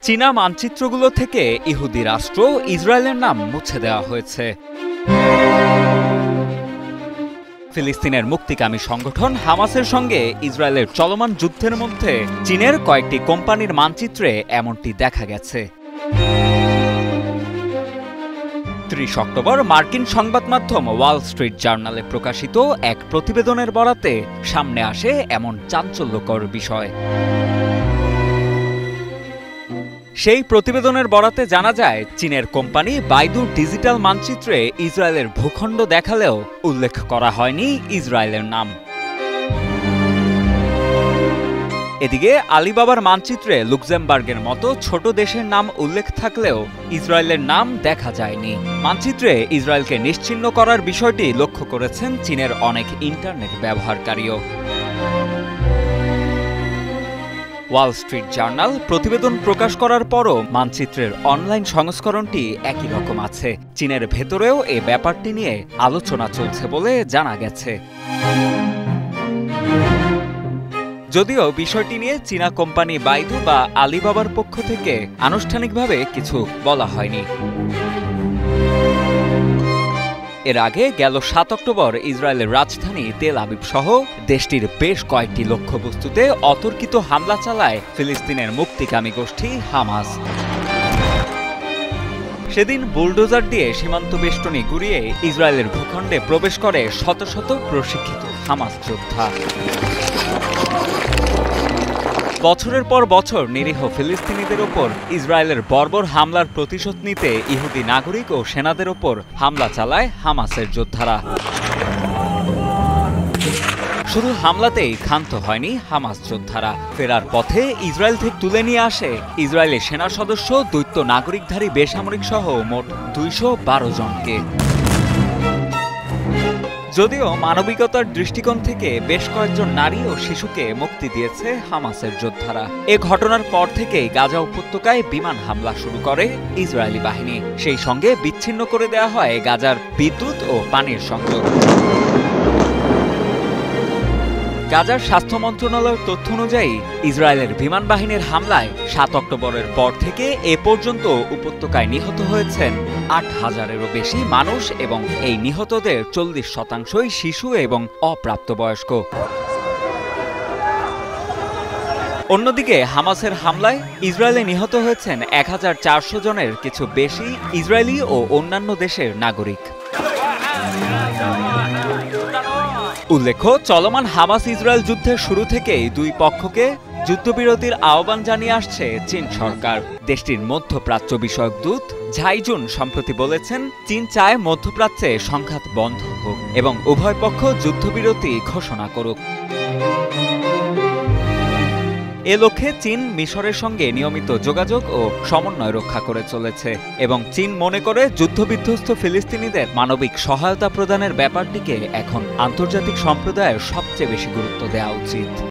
চীনা মানচিত্রগুলো থেকে ইহুদি রাষ্ট্র ইসরায়েলের নাম মুছে দেওয়া হয়েছে। ফিলিস্তিনের মুক্তিকামী সংগঠন হামাসের সঙ্গে ইসরায়েলের চলমান যুদ্ধের মধ্যে চীনের কয়েকটি কোম্পানির মানচিত্রে এমনটি দেখা গেছে। ৩০ অক্টোবর মার্কিন সংবাদ মাধ্যম ওয়াল স্ট্রিট জার্নালে প্রকাশিত এক প্রতিবেদনের বরাতে সামনে আসে এমন চাঞ্চল্যকর বিষয়। সেই প্রতিবেদনের বরাতে জানা যায়, চীনের কোম্পানি বাইদুর ডিজিটাল মানচিত্রে ইসরায়েলের ভূখণ্ড দেখালেও উল্লেখ করা হয়নি ইসরায়েলের নাম। এদিকে আলিবাবার মানচিত্রে লুক্সেমবার্গের মতো ছোট দেশের নাম উল্লেখ থাকলেও ইসরায়েলের নাম দেখা যায়নি। মানচিত্রে ইসরায়েলকে নিশ্চিহ্ন করার বিষয়টি লক্ষ্য করেছেন চীনের অনেক ইন্টারনেট ব্যবহারকারীও। ওয়াল স্ট্রিট জার্নাল প্রতিবেদন প্রকাশ করার পরও মানচিত্রের অনলাইন সংস্করণটি একই রকম আছে। চীনের ভেতরেও এ ব্যাপারটি নিয়ে আলোচনা চলছে বলে জানা গেছে। যদিও বিষয়টি নিয়ে চীনা কোম্পানি বাইদু বা আলিবাবার পক্ষ থেকে আনুষ্ঠানিকভাবে কিছু বলা হয়নি। এর আগে গেল ৭ অক্টোবর ইসরায়েলের রাজধানী তেল আবিব সহ দেশটির বেশ কয়েকটি লক্ষ্যবস্তুতে অতর্কিত হামলা চালায় ফিলিস্তিনের মুক্তিকামী গোষ্ঠী হামাস। সেদিন বুলডোজার দিয়ে সীমান্ত বেষ্টনী ঘুরিয়ে ইসরায়েলের ভূখণ্ডে প্রবেশ করে শত শত প্রশিক্ষিত হামাস যোদ্ধা। বছরের পর বছর নিরীহ ফিলিস্তিনিদের ওপর ইসরায়েলের বর্বর হামলার প্রতিশোধ নিতে ইহুদি নাগরিক ও সেনাদের ওপর হামলা চালায় হামাসের যোদ্ধারা। শুধু হামলাতেই ক্ষান্ত হয়নি হামাস যোদ্ধারা। ফেরার পথে ইসরায়েল থেকে তুলে নিয়ে আসে ইসরায়েলি সেনা সদস্য, দ্বৈত নাগরিকধারী বেসামরিক সহ মোট ২১২ জনকে। যদিও মানবিকতার দৃষ্টিকোণ থেকে বেশ কয়েকজন নারী ও শিশুকে মুক্তি দিয়েছে হামাসের যোদ্ধারা। এ ঘটনার পর থেকেই গাজা উপত্যকায় বিমান হামলা শুরু করে ইসরায়েলি বাহিনী। সেই সঙ্গে বিচ্ছিন্ন করে দেওয়া হয় গাজার বিদ্যুৎ ও পানির সংযোগ। গাজার স্বাস্থ্য মন্ত্রণালয়ের তথ্য অনুযায়ী ইসরায়েলের বিমান বাহিনীর হামলায় ৭ অক্টোবরের পর থেকে এ পর্যন্ত উপত্যকায় নিহত হয়েছেন ৮,০০০-এরও বেশি মানুষ এবং এই নিহতদের ৪০% শিশু এবং অপ্রাপ্তবয়স্ক। অন্যদিকে হামাসের হামলায় ইসরায়েলে নিহত হয়েছেন ১,৪০০ জনের কিছু বেশি ইসরায়েলি ও অন্যান্য দেশের নাগরিক। উল্লেখ্য, চলমান হামাস ইসরায়েল যুদ্ধের শুরু থেকেই দুই পক্ষকে যুদ্ধবিরতির আহ্বান জানিয়ে আসছে চীন সরকার। দেশটির মধ্যপ্রাচ্য বিষয়ক দূত ঝাইজুন সম্প্রতি বলেছেন, চীন চায় মধ্যপ্রাচ্যে সংঘাত বন্ধ হোক এবং উভয় পক্ষ যুদ্ধবিরতি ঘোষণা করুক। এ লক্ষ্যে চীন মিশরের সঙ্গে নিয়মিত যোগাযোগ ও সমন্বয় রক্ষা করে চলেছে এবং চীন মনে করে যুদ্ধবিধ্বস্ত ফিলিস্তিনিদের মানবিক সহায়তা প্রদানের ব্যাপারটিকে এখন আন্তর্জাতিক সম্প্রদায়ের সবচেয়ে বেশি গুরুত্ব দেওয়া উচিত।